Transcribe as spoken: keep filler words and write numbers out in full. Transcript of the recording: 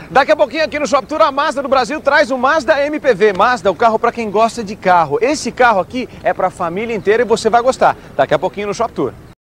Daqui a pouquinho aqui no Shop Tour, a Mazda do Brasil traz o Mazda M P V. Mazda, o carro para quem gosta de carro. Esse carro aqui é para a família inteira e você vai gostar. Daqui a pouquinho no Shop Tour.